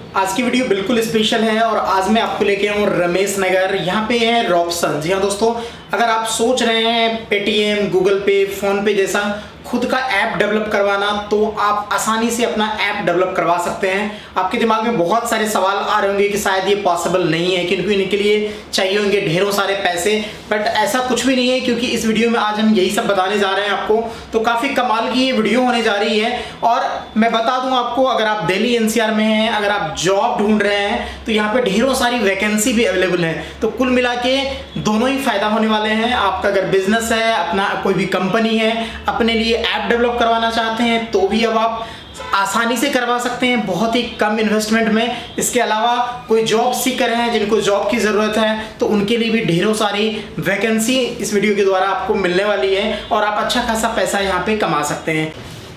आज की वीडियो बिल्कुल स्पेशल है और आज मैं आपको लेके आऊँ रमेश नगर। यहाँ पे है रॉब्सन। जी हाँ दोस्तों, अगर आप सोच रहे हैं पेटीएम, गूगल पे, फोन पे जैसा खुद का ऐप डेवलप करवाना, तो आप आसानी से अपना ऐप डेवलप करवा सकते हैं। आपके दिमाग में बहुत सारे सवाल आ रहे होंगे कि शायद ये पॉसिबल नहीं है, क्योंकि इनके लिए चाहिए होंगे ढेरों सारे पैसे। बट ऐसा कुछ भी नहीं है, क्योंकि इस वीडियो में आज हम यही सब बताने जा रहे हैं आपको। तो काफ़ी कमाल की ये वीडियो होने जा रही है। और मैं बता दूं आपको, अगर आप दिल्ली एनसीआर में हैं, अगर आप जॉब ढूंढ रहे हैं, तो यहाँ पे ढेरों सारी वैकेंसी भी अवेलेबल है। तो कुल मिला के दोनों ही फायदा होने वाले हैं। आपका अगर बिजनेस है, अपना कोई भी कंपनी है, अपने लिए ऐप डेवलप करवाना चाहते हैं, तो भी अब आप आसानी से करवा सकते हैं, बहुत ही कम इन्वेस्टमेंट में। इसके अलावा कोई जॉब सीकर हैं, जिनको जॉब की ज़रूरत है, तो उनके लिए भी ढेरों सारी वैकेंसी इस वीडियो के द्वारा आपको मिलने वाली है और आप अच्छा खासा पैसा यहाँ पे कमा सकते हैं।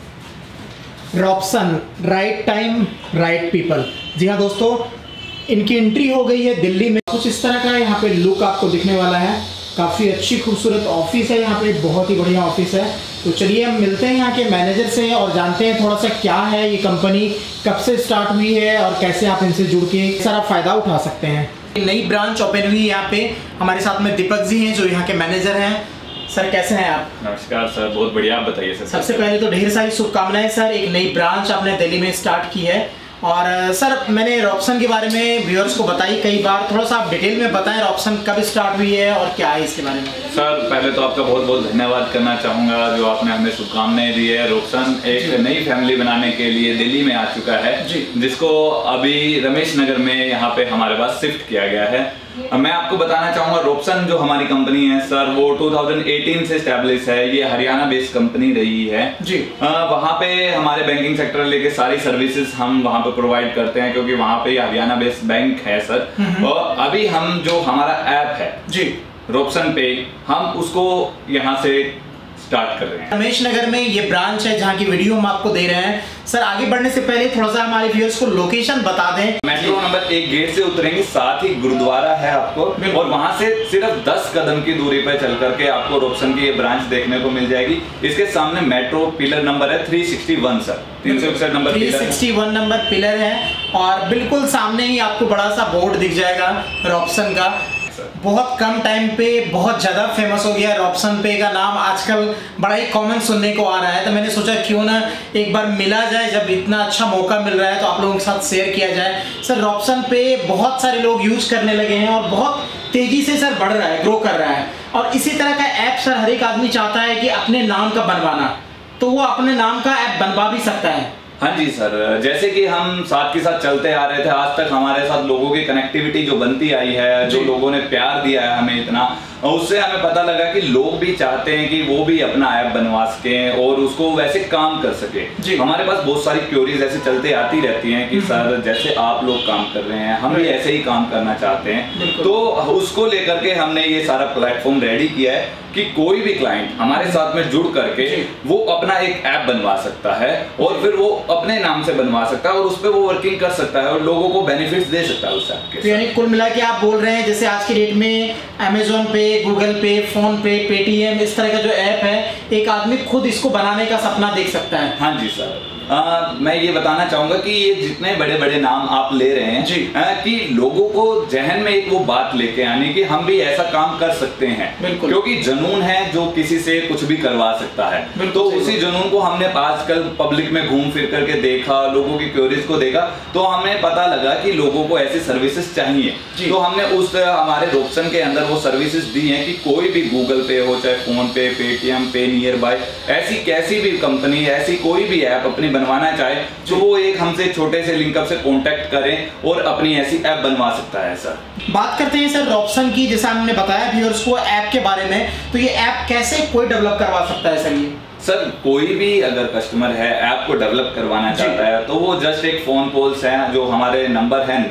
Robson, right time right people. जी हाँ दोस्तों, इनकी एंट्री हो गई है दिल्ली में। कुछ इस तरह का यहाँ पे लुक आपको दिखने वाला है। काफ़ी अच्छी खूबसूरत ऑफिस है यहाँ पे, बहुत ही बढ़िया ऑफिस है। तो चलिए हम मिलते हैं यहाँ के मैनेजर से और जानते हैं थोड़ा सा क्या है ये कंपनी, कब से स्टार्ट हुई है और कैसे आप इनसे जुड़ के सारा फायदा उठा सकते हैं। नई ब्रांच ओपन हुई है यहाँ पे। हमारे साथ में दीपक जी हैं जो यहाँ के मैनेजर हैं। सर कैसे हैं आप? नमस्कार सर, बहुत बढ़िया। आप बताइए सर। सबसे पहले तो ढेर सारी शुभकामनाएं सर, एक नई ब्रांच आपने दिल्ली में स्टार्ट की है। और सर मैंने रॉब्सन के बारे में व्यूअर्स को बताई कई बार, थोड़ा सा आप डिटेल में बताएं रॉब्सन कब स्टार्ट हुई है और क्या है इसके बारे में। सर पहले तो आपका बहुत बहुत धन्यवाद करना चाहूँगा जो आपने हमें शुभकामनाएं दी है। रॉब्सन एक नई फैमिली बनाने के लिए दिल्ली में आ चुका है, जिसको अभी रमेश नगर में यहाँ पे हमारे पास शिफ्ट किया गया है। मैं आपको बताना चाहूँगा रॉब्सन जो हमारी कंपनी है सर, वो 2018 से एस्टैब्लिश है। ये हरियाणा बेस्ड कंपनी रही है जी। वहाँ पे हमारे बैंकिंग सेक्टर लेके सारी सर्विसेज हम वहाँ पे प्रोवाइड करते हैं, क्योंकि वहाँ पे हरियाणा बेस्ड बैंक है सर। और अभी हम जो हमारा ऐप है जी रॉब्सन पे, हम उसको यहाँ से स्टार्ट कर रहे हैं। रमेश नगर में ये ब्रांच है जहाँ की वीडियो हम आपको दे रहे हैं। सर आगे बढ़ने से पहले थोड़ा सा हमारे व्यूअर्स को लोकेशन बता दें। मेट्रो नंबर 1 गेट से उतरेंगे, साथ ही गुरुद्वारा है आपको, और वहां से सिर्फ 10 कदम की दूरी पर चल करके आपको रॉब्सन की ये ब्रांच देखने को मिल जाएगी। इसके सामने मेट्रो पिलर नंबर है 361 सर, 361 नंबर 361 नंबर पिलर है। और बिल्कुल सामने ही आपको बड़ा सा बोर्ड दिख जाएगा रॉब्सन का। बहुत कम टाइम पे बहुत ज़्यादा फेमस हो गया रॉब्सन पे का नाम, आजकल बड़ा ही कॉमन सुनने को आ रहा है। तो मैंने सोचा क्यों ना एक बार मिला जाए, जब इतना अच्छा मौका मिल रहा है तो आप लोगों के साथ शेयर किया जाए। सर रॉब्सन पे बहुत सारे लोग यूज़ करने लगे हैं और बहुत तेज़ी से सर बढ़ रहा है, ग्रो कर रहा है। और इसी तरह का ऐप सर हर एक आदमी चाहता है कि अपने नाम का बनवाना, तो वो अपने नाम का ऐप बनवा भी सकता है। हाँ जी सर, जैसे कि हम साथ के साथ चलते आ रहे थे, आज तक हमारे साथ लोगों की कनेक्टिविटी जो बनती आई है, जो लोगों ने प्यार दिया है हमें इतना, उससे हमें पता लगा कि लोग भी चाहते हैं कि वो भी अपना ऐप बनवा सकें और उसको वैसे काम कर सके। हमारे पास बहुत सारी क्वेरीज ऐसे चलते आती रहती हैं कि सर जैसे आप लोग काम कर रहे हैं, हम भी ऐसे ही काम करना चाहते हैं। तो उसको लेकर के हमने ये सारा प्लेटफॉर्म रेडी किया है कि कोई भी क्लाइंट हमारे साथ में जुड़ करके वो अपना एक ऐप बनवा सकता है और फिर वो अपने नाम से बनवा सकता है और उस पर वो वर्किंग कर सकता है और लोगों को बेनिफिट्स दे सकता है उस ऐप के। यानी कुल मिला के आप बोल रहे हैं जैसे आज की डेट में अमेजोन पे, गूगल पे, फोन पे, पेटीएम, इस तरह का जो ऐप है, एक आदमी खुद इसको बनाने का सपना देख सकता है। हाँ जी सर, मैं ये बताना चाहूंगा कि ये जितने बड़े बड़े नाम आप ले रहे हैं जी, कि लोगों को जहन में एक वो बात लेके आने कि हम भी ऐसा काम कर सकते हैं, क्योंकि जुनून है जो किसी से कुछ भी करवा सकता है। तो उसी जुनून को हमने आजकल पब्लिक में घूम फिर करके देखा, लोगों की क्वेरीज को देखा, तो हमें पता लगा कि लोगों को ऐसी सर्विसेज चाहिए। तो हमने उस हमारे रॉब्सन के अंदर वो सर्विसेज दी हैं कि कोई भी गूगल पे हो, चाहे फोन पे, पेटीएम पे, नियर बाय, ऐसी कैसी भी कंपनी, ऐसी कोई भी ऐप अपनी बनवाना चाहे तो वो एक हमसे छोटे से लिंकअप से कांटेक्ट करें और अपनी ऐसी ऐप बनवा सकता है। सर बात करते हैं सर रॉब्सन की, जैसा हमने बताया व्यूअर्स को ऐप के बारे में, तो ये ऐप कैसे कोई डेवलप करवा सकता है सर? ये सर कोई भी अगर कस्टमर है ऐप को डेवलप करवाना चाहता है तो वो जस्ट एक फोन कॉल्स है, जो हमारे नंबर है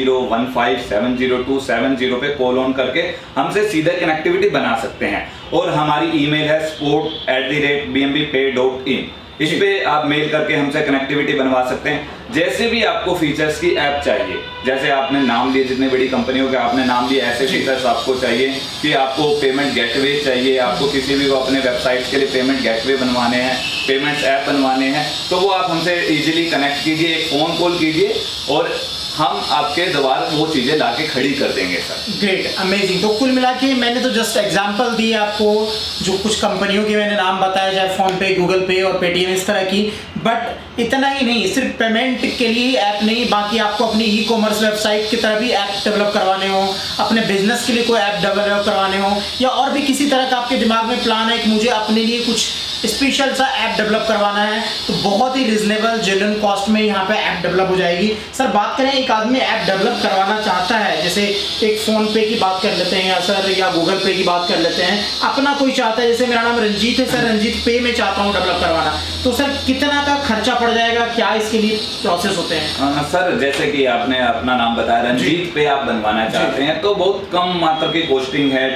901570270270 पे कॉल ऑन करके हमसे सीधे कनेक्टिविटी बना सकते हैं। और हमारी ईमेल है support@bmbpay.in, इस पे आप मेल करके हमसे कनेक्टिविटी बनवा सकते हैं। जैसे भी आपको फीचर्स की ऐप चाहिए, जैसे आपने नाम लिए, जितने बड़ी कंपनियों के आपने नाम लिए, ऐसे फीचर्स आपको चाहिए कि आपको पेमेंट गेटवे चाहिए, आपको किसी भी को अपने वेबसाइट्स के लिए पेमेंट गेटवे बनवाने हैं, पेमेंट्स ऐप बनवाने हैं, तो वो आप हमसे इजीली कनेक्ट कीजिए, एक फ़ोन कॉल कीजिए और हम आपके द्वार वो चीजें लाके खड़ी कर देंगे सर। Great, amazing. तो कुल मिला के मैंने तो जस्ट एग्जांपल दी आपको, जो कुछ कंपनियों के मैंने नाम बताया, चाहे फोन पे, गूगल पे और पेटीएम इस तरह की, बट इतना ही नहीं, सिर्फ पेमेंट के लिए ऐप नहीं, बाकी आपको अपनी ई कॉमर्स वेबसाइट की तरह भी ऐप डेवलप करवाने हो, अपने बिजनेस के लिए कोई ऐप डेवलप करवाने हो, या और भी किसी तरह का आपके दिमाग में प्लान है कि मुझे अपने लिए कुछ स्पेशल सा ऐप डेवलप करवाना है, तो बहुत ही रिजनेबल जेन्युइन कॉस्ट में यहाँ पे ऐप डेवलप हो जाएगी। सर बात करें, एक आदमी ऐप डेवलप करवाना चाहता है, जैसे एक फोन पे की बात कर लेते हैं या सर या गूगल पे की बात कर लेते हैं, अपना कोई चाहता है, जैसे मेरा नाम रंजीत है सर, रंजीत पे में चाहता हूँ डेवलप करवाना, तो सर कितना का खर्चा पड़ जाएगा, क्या इसके लिए प्रोसेस होते हैं? सर जैसे कि आपने अपना नाम बताया, रंजीत पे आप बनवाना चाहते हैं, तो बहुत कम मात्रा की कॉस्टिंग है,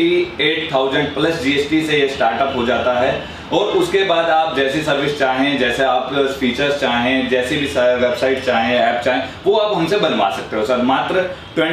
28,000 प्लस जीएसटी से ये स्टार्टअप हो जाता है। और उसके बाद आप जैसी सर्विस चाहें, जैसे आप फीचर्स चाहें, जैसी भी वेबसाइट चाहें, ऐप चाहें, वो आप हमसे बनवा सकते हो सर, मात्र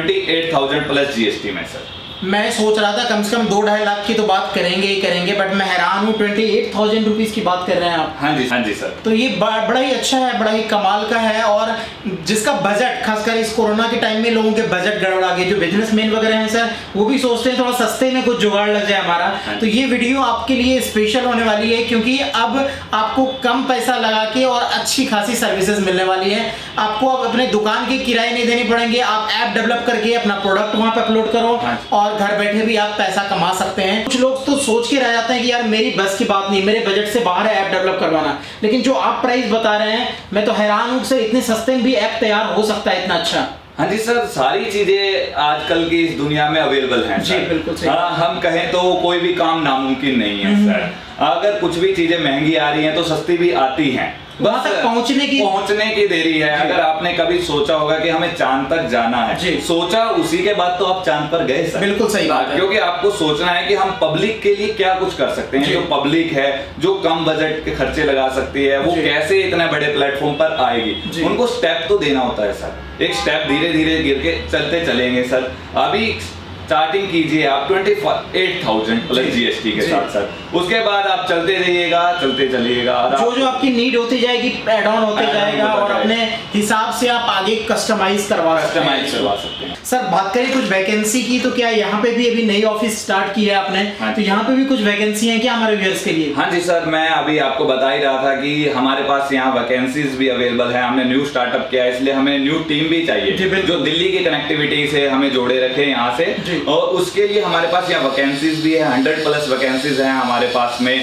28,000 प्लस जीएसटी में सर। मैं सोच रहा था कम से कम 2-2.5 लाख की तो बात करेंगे ही करेंगे, बट मैं हैरान हूँ 28,000 रुपीज़ की बात कर रहे हैं आप। हाँ जी सर। तो ये बड़ा ही अच्छा है, बड़ा ही कमाल का है। और जिसका बजट, खासकर इस कोरोना के टाइम में लोगों के बजट गड़बड़ा गए, जो बिजनेसमैन वगैरह हैं सर, वो भी सोचते हैं थोड़ा सस्ते में कुछ जुगाड़ लग जाए हमारा, तो ये वीडियो आपके लिए स्पेशल होने वाली है, क्योंकि अब आपको कम पैसा लगा के और अच्छी खासी सर्विसेज मिलने वाली है। आपको अब अपने दुकान के किराए नहीं देने पड़ेंगे, आप ऐप डेवलप करके अपना प्रोडक्ट वहाँ पे अपलोड करो और घर बैठे भी आप पैसा कमा सकते हैं। कुछ लोग तो सोच के रह जाते हैं कि यार मेरी बस की बात नहीं, मेरे बजट से बाहर है ऐप डेवलप करवाना, लेकिन जो आप प्राइस बता रहे हैं, मैं तो हैरान हूँ सर, इतने सस्ते में भी ऐप तैयार हो सकता है इतना अच्छा। हाँ जी सर, सारी चीजें आजकल की इस दुनिया में अवेलेबल हैं जी, बिल्कुल सही। हम कहें तो कोई भी काम नामुमकिन नहीं है सर। अगर कुछ भी चीजें महंगी आ रही हैं तो सस्ती भी आती हैं, वहां तक पहुंचने की देरी है। अगर आपने कभी सोचा होगा कि हमें चांद तक जाना है, सोचा उसी के बाद तो आप चांद पर गए सर। बिल्कुल सही बात है, क्योंकि आपको सोचना है कि हम पब्लिक के लिए क्या कुछ कर सकते हैं। जो पब्लिक है, जो कम बजट के खर्चे लगा सकती है, वो कैसे इतने बड़े प्लेटफॉर्म पर आएगी, उनको स्टेप तो देना होता है सर। एक स्टेप धीरे धीरे गिर के चलते चलेंगे सर। अभी स्टार्टिंग कीजिए आप 28,000 प्लस जीएसटी के साथ साथ, उसके बाद आप चलते रहिएगा, चलते चलिएगा, जो आपकी नीड होती जाएगी ऐड ऑन होते जाएगा, और अपने हिसाब से आप आगे कस्टमाइज करवा सकते हैं। सर बात करें कुछ वैकेंसी की, तो क्या यहाँ पे भी अभी नई ऑफिस स्टार्ट की है आपने? तो यहाँ पे भी कुछ वैकेंसी है क्या हमारे व्यूअर्स के लिए? हाँ जी सर, मैं अभी आपको बता ही रहा था कि हमारे पास यहाँ वैकेंसीज भी अवेलेबल है। हमने न्यू स्टार्टअप किया है, इसलिए हमें न्यू टीम भी चाहिए जो दिल्ली की कनेक्टिविटी से हमें जोड़े रखे यहाँ से, और उसके लिए हमारे पास यहाँ वैकेंसीज भी है। 100 प्लस वैकेंसीज हैं हमारे पास में।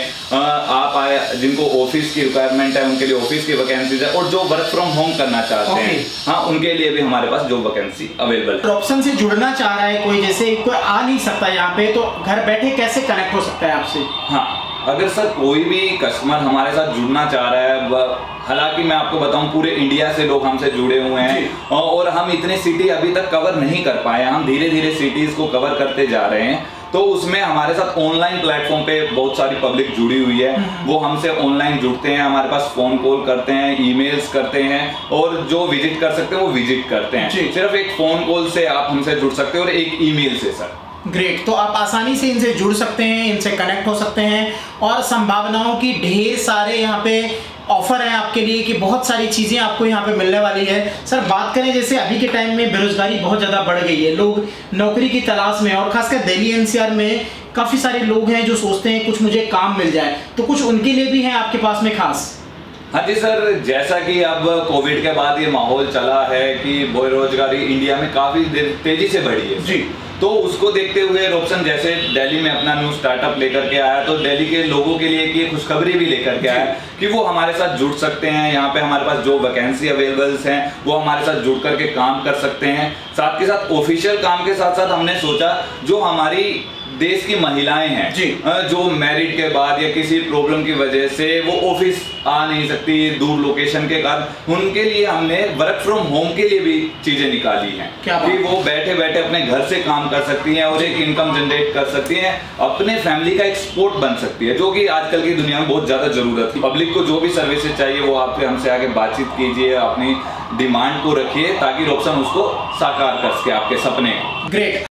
आप आए, जिनको ऑफिस की रिक्वायरमेंट है उनके लिए ऑफिस की वैकेंसीज है, और जो वर्क फ्रॉम होम करना चाहते हैं, हाँ, उनके लिए भी हमारे पास जो वैकेंसी अवेलेबल है। ऑप्शन से जुड़ना चाह रहा है कोई, जैसे कोई आ नहीं सकता यहाँ पे, तो घर बैठे कैसे कनेक्ट हो सकता है आपसे? हाँ, अगर सर कोई भी कस्टमर हमारे साथ जुड़ना चाह रहा है, हालांकि मैं आपको बताऊं पूरे इंडिया से लोग हमसे जुड़े हुए हैं, और हम इतने सिटी अभी तक कवर नहीं कर पाए, हम धीरे धीरे सिटीज को कवर करते जा रहे हैं। तो उसमें हमारे साथ ऑनलाइन प्लेटफॉर्म पे बहुत सारी पब्लिक जुड़ी हुई है, वो हमसे ऑनलाइन जुड़ते हैं, हमारे पास फोन कॉल करते हैं, ईमेल्स करते हैं, और जो विजिट कर सकते हैं वो विजिट करते हैं। सिर्फ एक फोन कॉल से आप हमसे जुड़ सकते हैं और एक ईमेल से सर। ग्रेट, तो आप आसानी से इनसे जुड़ सकते हैं, इनसे कनेक्ट हो सकते हैं, और संभावनाओं की ढेर सारे यहाँ पे ऑफर है आपके लिए कि बहुत सारी चीज़ें आपको यहाँ पे मिलने वाली है। सर बात करें, जैसे अभी के टाइम में बेरोजगारी बहुत ज़्यादा बढ़ गई है, लोग नौकरी की तलाश में, और खासकर दिल्ली एनसीआर में काफ़ी सारे लोग हैं जो सोचते हैं कुछ मुझे काम मिल जाए, तो कुछ उनके लिए भी है आपके पास में खास? हाँ जी सर, जैसा कि अब कोविड के बाद ये माहौल चला है कि बेरोजगारी इंडिया में काफ़ी तेजी से बढ़ी है जी, तो उसको देखते हुए रोप्सन जैसे दिल्ली में अपना न्यू स्टार्टअप लेकर के आया, तो दिल्ली के लोगों के लिए एक खुशखबरी भी लेकर के आया कि वो हमारे साथ जुड़ सकते हैं। यहाँ पे हमारे पास जो वैकेंसी अवेलेबल्स हैं वो हमारे साथ जुड़ करके काम कर सकते हैं। साथ के साथ ऑफिशियल काम के साथ साथ हमने सोचा जो हमारी देश की महिलाएं हैं जी, जो मैरिड के बाद या किसी प्रॉब्लम की वजह से वो ऑफिस आ नहीं सकती दूर लोकेशन के कारण, उनके लिए हमने वर्क फ्रॉम होम के लिए भी चीजें निकाली हैं कि वो बैठे बैठे अपने घर से काम कर सकती हैं और एक इनकम जनरेट कर सकती हैं, अपने फैमिली का एक सपोर्ट बन सकती है, जो कि आजकल की दुनिया में बहुत ज्यादा जरूरत है। पब्लिक को जो भी सर्विसेज चाहिए वो आपसे हमसे आके बातचीत कीजिए, अपनी डिमांड को रखिए ताकि रोप्सन उसको साकार कर सके आपके सपने। ग्रेट।